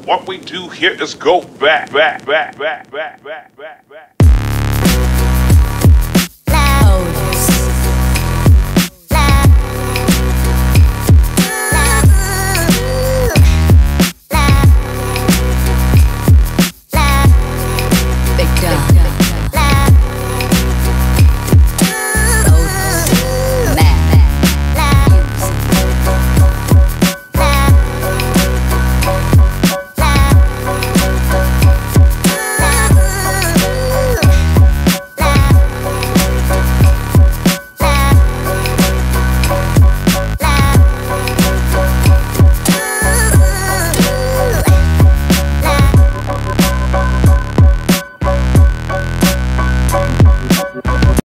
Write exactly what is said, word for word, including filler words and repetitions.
What we do here is go back, back, back, back, back, back, back, back.